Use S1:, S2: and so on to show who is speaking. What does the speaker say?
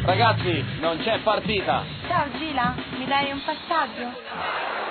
S1: Ragazzi, non c'è partita.
S2: Ciao Gila, mi dai un passaggio?